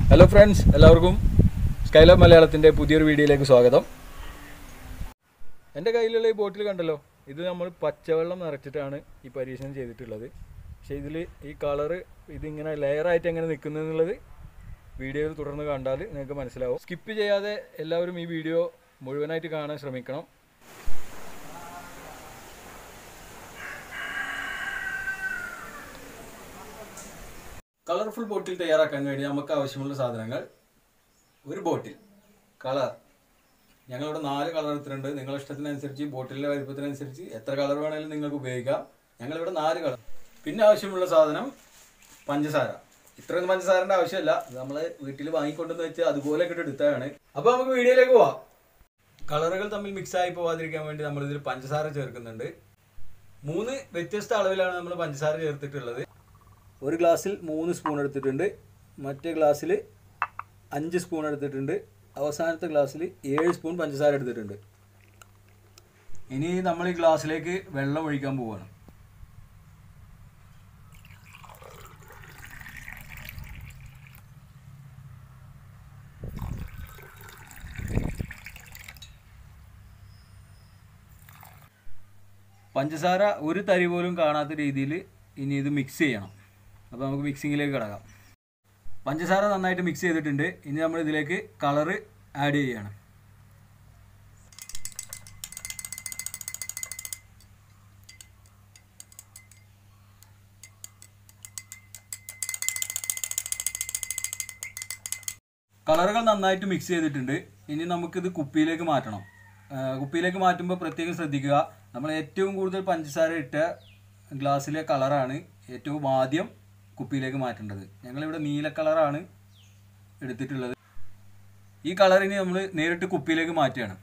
Hello friends, എല്ലാവർക്കും Skylab മലയാളത്തിൻ്റെ പുതിയൊരു വീഡിയോയിലേക്ക് സ്വാഗതം. എൻ്റെ കയ്യിലുള്ള ഈ ബോട്ടിൽ കണ്ടല്ലോ, ഇത് നമ്മൾ പച്ചവെള്ളം നിറച്ചിട്ടാണ് ഈ പരീക്ഷണം ചെയ്തിട്ടുള്ളത്. പക്ഷേ ഇതിൽ ഈ കളറ് ഇതിങ്ങനെ ലെയറായിട്ട് എങ്ങനെ നിൽക്കുന്നതെന്നുള്ളത് വീഡിയോയിൽ തുടർന്ന് കണ്ടാൽ നിങ്ങൾക്ക് മനസ്സിലാവും. സ്കിപ്പ് ചെയ്യാതെ എല്ലാവരും ഈ വീഡിയോ മുഴുവനായിട്ട് കാണാൻ ശ്രമിക്കണം. കളർഫുൾ ബോട്ടിൽ തയ്യാറാക്കാൻ വേണ്ടി നമുക്ക് ആവശ്യമുള്ള സാധനങ്ങൾ: ഒരു ബോട്ടിൽ, കളർ. ഞങ്ങളിവിടെ 4 കളർ എടുത്തിട്ടുണ്ട്. നിങ്ങളുടെ ഇഷ്ടത്തിനനുസരിച്ച്, ബോട്ടിലിൻ്റെ വലിപ്പത്തിനനുസരിച്ച് എത്ര കളർ വേണമെങ്കിലും നിങ്ങൾക്ക് ഉപയോഗിക്കാം. ഞങ്ങളിവിടെ 4 കളർ. പിന്നെ ആവശ്യമുള്ള സാധനം പഞ്ചസാര. ഇത്രയൊന്നും പഞ്ചസാരൻ്റെ ആവശ്യമില്ല, നമ്മൾ വീട്ടിൽ വാങ്ങിക്കൊണ്ടെന്ന് വെച്ച് അതുപോലെ ഇട്ട് എടുത്തതാണ്. അപ്പോൾ നമുക്ക് വീഡിയോയിലേക്ക് പോവാം. കളറുകൾ തമ്മിൽ മിക്സായി പോവാതിരിക്കാൻ വേണ്ടി നമ്മളിതിൽ പഞ്ചസാര ചേർക്കുന്നുണ്ട്. 3 വ്യത്യസ്ത അളവിലാണ് നമ്മൾ പഞ്ചസാര ചേർത്തിട്ടുള്ളത്. ഒരു ഗ്ലാസ്സിൽ 3 സ്പൂൺ എടുത്തിട്ടുണ്ട്, മറ്റേ ഗ്ലാസ്സിൽ 5 സ്പൂൺ എടുത്തിട്ടുണ്ട്, അവസാനത്തെ ഗ്ലാസ്സിൽ 7 സ്പൂൺ പഞ്ചസാര എടുത്തിട്ടുണ്ട്. ഇനി നമ്മൾ ഈ ഗ്ലാസ്സിലേക്ക് വെള്ളം ഒഴിക്കാൻ പോവുകയാണ്. പഞ്ചസാര ഒരു തരി പോലും കാണാത്ത രീതിയിൽ ഇനി ഇത് മിക്സ് ചെയ്യണം. അപ്പോൾ നമുക്ക് മിക്സിങ്ങിലേക്ക് കിടക്കാം. പഞ്ചസാര നന്നായിട്ട് മിക്സ് ചെയ്തിട്ടുണ്ട്. ഇനി നമ്മൾ ഇതിലേക്ക് കളറ് ആഡ് ചെയ്യുകയാണ്. കളറുകൾ നന്നായിട്ട് മിക്സ് ചെയ്തിട്ടുണ്ട്. ഇനി നമുക്കിത് കുപ്പിയിലേക്ക് മാറ്റണം. കുപ്പിയിലേക്ക് മാറ്റുമ്പോൾ പ്രത്യേകം ശ്രദ്ധിക്കുക, നമ്മൾ ഏറ്റവും കൂടുതൽ പഞ്ചസാര ഇട്ട ഗ്ലാസ്സിലെ കളറാണ് ഏറ്റവും ആദ്യം കുപ്പിയിലേക്ക് മാറ്റേണ്ടത്. ഞങ്ങളിവിടെ നീല കളറാണ് എടുത്തിട്ടുള്ളത്. ഈ കളറിന് നമ്മൾ നേരിട്ട് കുപ്പിയിലേക്ക് മാറ്റുകയാണ്.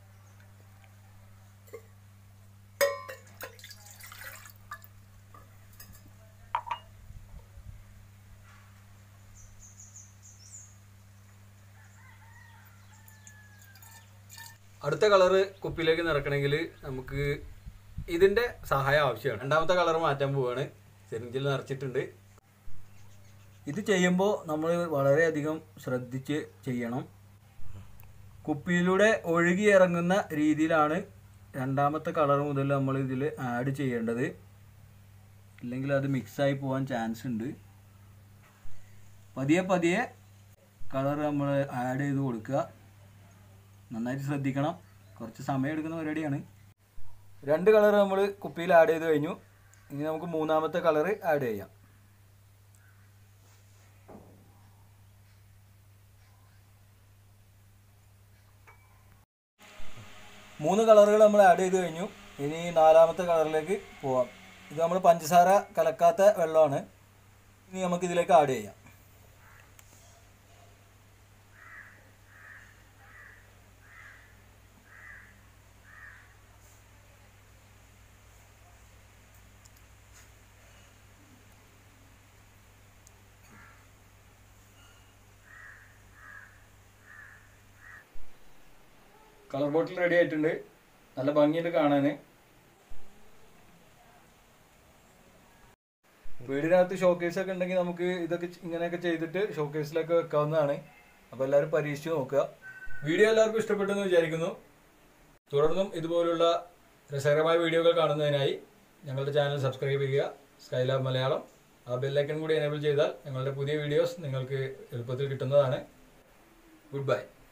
അടുത്ത കളറ് കുപ്പിയിലേക്ക് നിറക്കണമെങ്കിൽ നമുക്ക് ഇതിൻ്റെ സഹായം ആവശ്യമാണ്. രണ്ടാമത്തെ കളർ മാറ്റാൻ പോവുകയാണ്. സിറിഞ്ചിൽ നിറച്ചിട്ടുണ്ട്. ഇത് ചെയ്യുമ്പോൾ നമ്മൾ വളരെയധികം ശ്രദ്ധിച്ച് ചെയ്യണം. കുപ്പിയിലൂടെ ഒഴുകി ഇറങ്ങുന്ന രീതിയിലാണ് രണ്ടാമത്തെ കളർ മുതൽ നമ്മൾ ഇതിൽ ആഡ് ചെയ്യേണ്ടത്. ഇല്ലെങ്കിൽ അത് മിക്സായി പോകാൻ ചാൻസ് ഉണ്ട്. പതിയെ പതിയെ കളർ നമ്മൾ ആഡ് ചെയ്ത് കൊടുക്കുക. നന്നായിട്ട് ശ്രദ്ധിക്കണം, കുറച്ച് സമയം എടുക്കുന്ന പരിപാടിയാണ്. 2 കളർ നമ്മൾ കുപ്പിയിൽ ആഡ് ചെയ്ത് കഴിഞ്ഞു. ഇനി നമുക്ക് മൂന്നാമത്തെ കളർ ആഡ് ചെയ്യാം. മൂന്ന് കളറുകൾ നമ്മൾ ആഡ് ചെയ്ത് കഴിഞ്ഞു. ഇനി 4ാമത്തെ കളറിലേക്ക് പോവാം. ഇത് നമ്മൾ പഞ്ചസാര കലക്കാത്ത വെള്ളമാണ്. ഇനി നമുക്കിതിലേക്ക് ആഡ് ചെയ്യാം. കളർ ബോട്ടിൽ റെഡി ആയിട്ടുണ്ട്. നല്ല ഭംഗിയുണ്ട് കാണാൻ. വീടിനകത്ത് ഷോക്കേസൊക്കെ ഉണ്ടെങ്കിൽ നമുക്ക് ഇതൊക്കെ ഇങ്ങനെയൊക്കെ ചെയ്തിട്ട് ഷോക്കേസിലൊക്കെ വെക്കാവുന്നതാണ്. അപ്പോൾ എല്ലാവരും പരീക്ഷിച്ച് നോക്കുക. വീഡിയോ എല്ലാവർക്കും ഇഷ്ടപ്പെട്ടെന്ന് വിചാരിക്കുന്നു. തുടർന്നും ഇതുപോലുള്ള രസകരമായ വീഡിയോകൾ കാണുന്നതിനായി ഞങ്ങളുടെ ചാനൽ സബ്സ്ക്രൈബ് ചെയ്യുക, സ്കൈലാബ് മലയാളം. ആ ബെല്ലൈക്കൺ കൂടി എനേബിൾ ചെയ്താൽ ഞങ്ങളുടെ പുതിയ വീഡിയോസ് നിങ്ങൾക്ക് എളുപ്പത്തിൽ കിട്ടുന്നതാണ്. Good by.